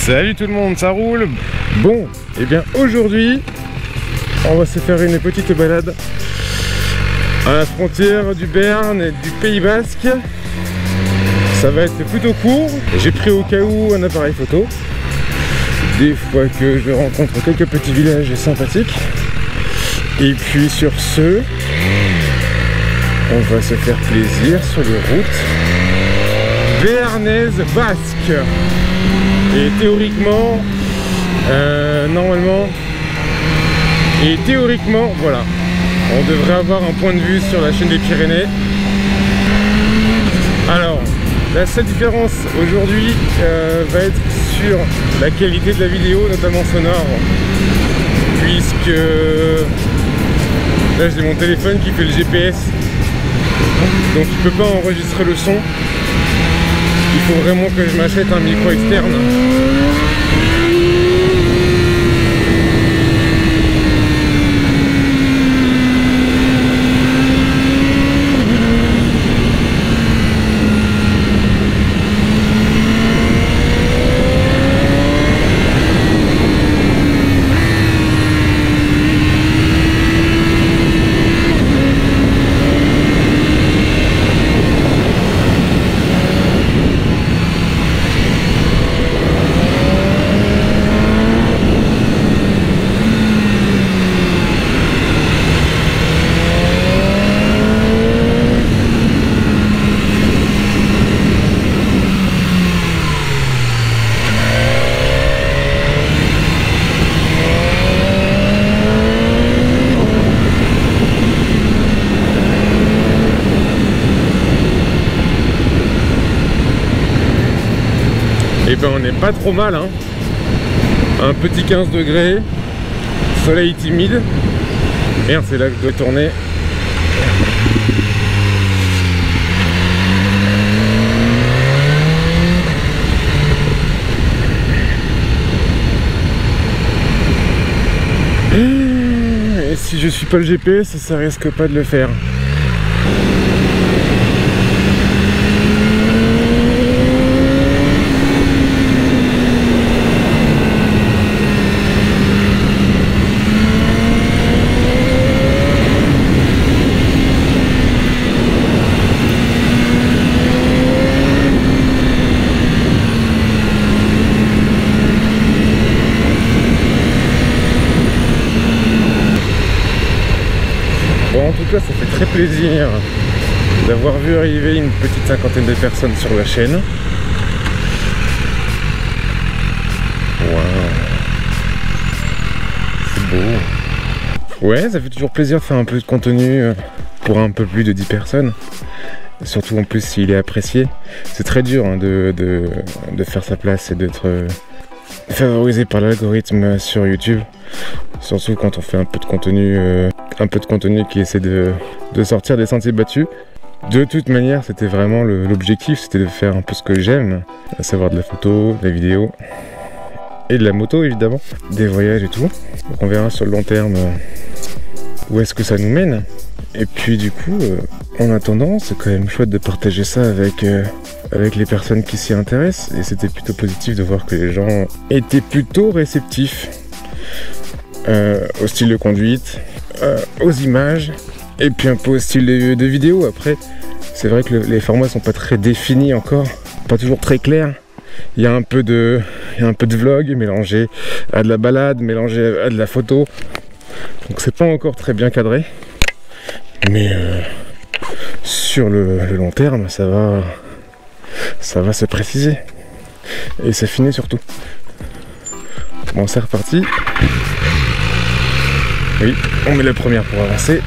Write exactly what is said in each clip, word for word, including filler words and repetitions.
Salut tout le monde, ça roule? Bon, et bien aujourd'hui, on va se faire une petite balade à la frontière du Béarn et du Pays Basque. Ça va être plutôt court. J'ai pris au cas où un appareil photo. Des fois que je rencontre quelques petits villages sympathiques. Et puis sur ce, on va se faire plaisir sur les routes béarnaises basques. Et théoriquement, euh, normalement, et théoriquement, voilà, on devrait avoir un point de vue sur la chaîne des Pyrénées. Alors, la seule différence aujourd'hui euh, va être sur la qualité de la vidéo, notamment sonore, puisque là j'ai mon téléphone qui fait le G P S, donc il peut pas enregistrer le son. Il faut vraiment que je m'achète un micro externe. Et ben on n'est pas trop mal, hein. Un petit quinze degrés, soleil timide. Merde, c'est là que je dois tourner. Et si je suis pas le G P S, ça risque pas de le faire. Bon, en tout cas, ça fait très plaisir d'avoir vu arriver une petite cinquantaine de personnes sur la chaîne. Waouh, c'est beau. Ouais, ça fait toujours plaisir de faire un peu de contenu pour un peu plus de dix personnes. Surtout en plus s'il est apprécié. C'est très dur hein, de, de, de faire sa place et d'être favorisé par l'algorithme sur YouTube. Surtout quand on fait un peu de contenu, euh, un peu de contenu qui essaie de, de sortir des sentiers battus. De toute manière, c'était vraiment l'objectif, c'était de faire un peu ce que j'aime, à savoir de la photo, de la vidéo et de la moto évidemment, des voyages et tout. Donc on verra sur le long terme euh, où est-ce que ça nous mène. Et puis du coup, euh, en attendant, c'est quand même chouette de partager ça avec, euh, avec les personnes qui s'y intéressent. Et c'était plutôt positif de voir que les gens étaient plutôt réceptifs. Euh, au style de conduite, euh, aux images, et puis un peu au style de, de vidéo. Après, c'est vrai que le, les formats sont pas très définis encore, pas toujours très clairs. Il y a un peu de, il y a un peu de vlog mélangé à de la balade, mélangé à de la photo. Donc c'est pas encore très bien cadré, mais euh, sur le, le long terme, ça va, ça va se préciser et s'affiner surtout. Bon, c'est reparti. Oui, on met la première pour avancer.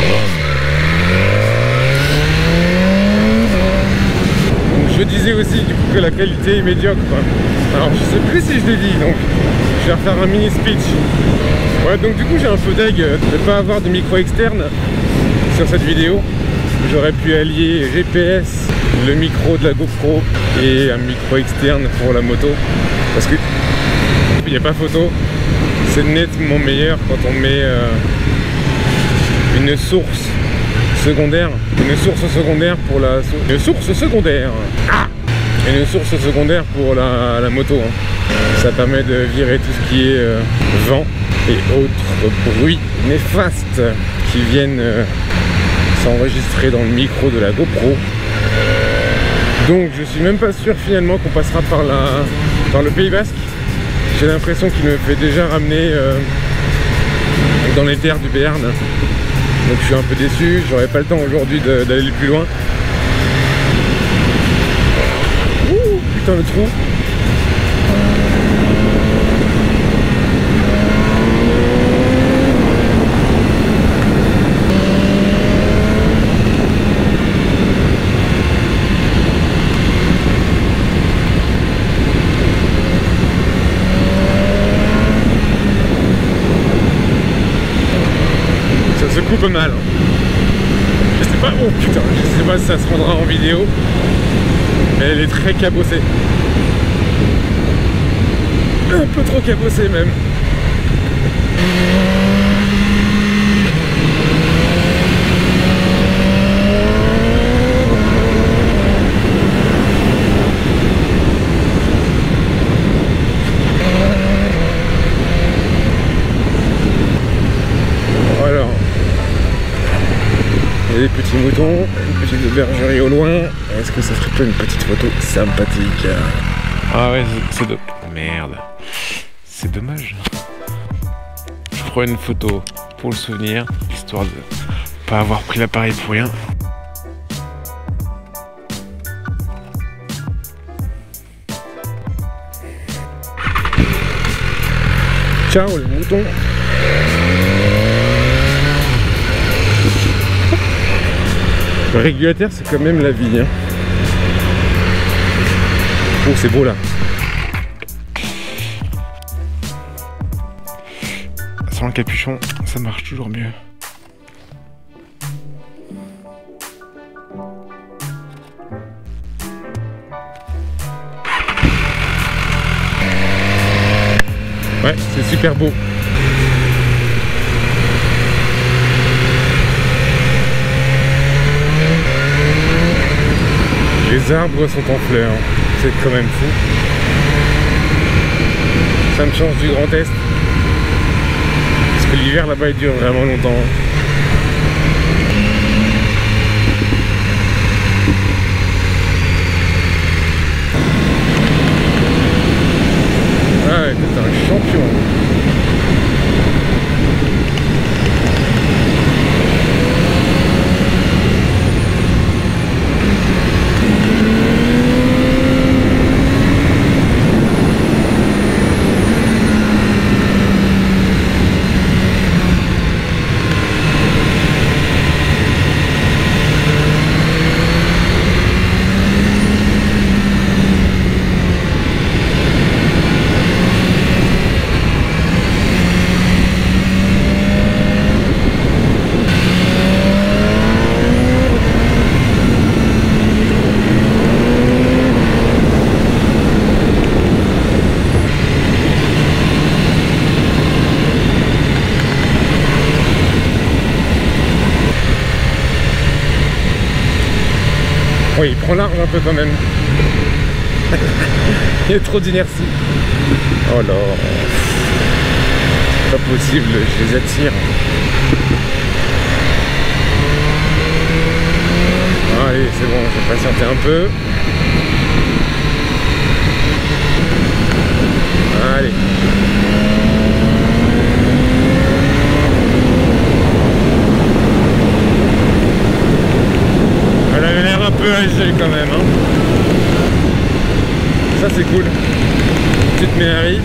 Donc, je disais aussi du coup que la qualité est médiocre. Alors je sais plus si je l'ai dit, donc je vais refaire un mini speech. Ouais, donc du coup j'ai un peu deg de ne pas avoir de micro externe sur cette vidéo. J'aurais pu allier G P S, le micro de la GoPro et un micro externe pour la moto. Parce que il n'y a pas photo. C'est nettement meilleur quand on met euh, une source secondaire, une source secondaire pour la une source secondaire, ah une source secondaire pour la, la moto. Hein. Ça permet de virer tout ce qui est euh, vent et autres bruits néfastes qui viennent euh, s'enregistrer dans le micro de la GoPro. Donc je suis même pas sûr finalement qu'on passera par, la, par le Pays Basque. J'ai l'impression qu'il me fait déjà ramener euh, dans les terres du Béarn. Donc je suis un peu déçu, j'aurai pas le temps aujourd'hui d'aller plus loin. Ouh, putain le trou. Ça se coupe mal. Je sais pas, oh putain, je sais pas si ça se rendra en vidéo, mais elle est très cabossée. Un peu trop cabossée même. Alors, il y a des petits moutons, une petite bergerie au loin. Est-ce que ça serait pas une petite photo sympathique? Ah ouais, c'est de... Merde. C'est dommage. Je ferai une photo pour le souvenir, histoire de pas avoir pris l'appareil pour rien. Ciao les moutons. Le régulateur, c'est quand même la vie. Hein. Oh, c'est beau là. Sans le capuchon, ça marche toujours mieux. Ouais, c'est super beau. Les arbres sont en fleurs, c'est quand même fou. Ça me change du Grand Est. Parce que l'hiver là-bas il dure vraiment longtemps. Ah ouais, t'es un champion. Oui, il prend large un peu quand même. Il y a trop d'inertie. Oh là. Pas possible, je les attire. Allez, c'est bon, je vais patienter un peu. Allez. Elle avait l'air un peu âgée quand même. Hein. Ça c'est cool. Petite Méhari.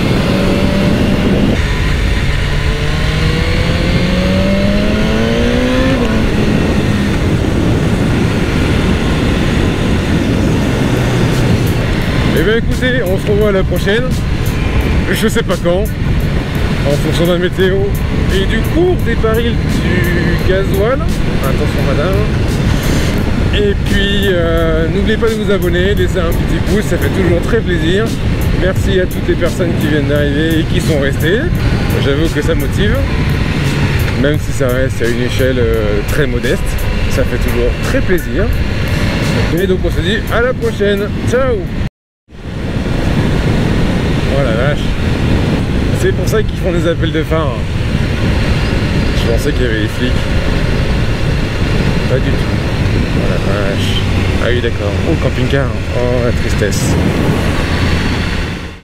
Et bien écoutez, on se revoit à la prochaine. Je sais pas quand. En fonction de la météo. Et du cours des barils du gasoil. Attention madame. Et puis euh, n'oubliez pas de vous abonner, laisser un petit pouce, ça fait toujours très plaisir. Merci à toutes les personnes qui viennent d'arriver et qui sont restées. J'avoue que ça motive. Même si ça reste à une échelle euh, très modeste, ça fait toujours très plaisir. Et donc on se dit à la prochaine. Ciao! pour ça qu'ils font des appels de phare. Je pensais qu'il y avait les flics. Pas du tout. Oh la vache. Ah oui d'accord. Oh le camping-car. Oh la tristesse.